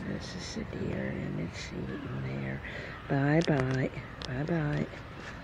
This is a deer and it's eating there. Bye-bye. Bye-bye.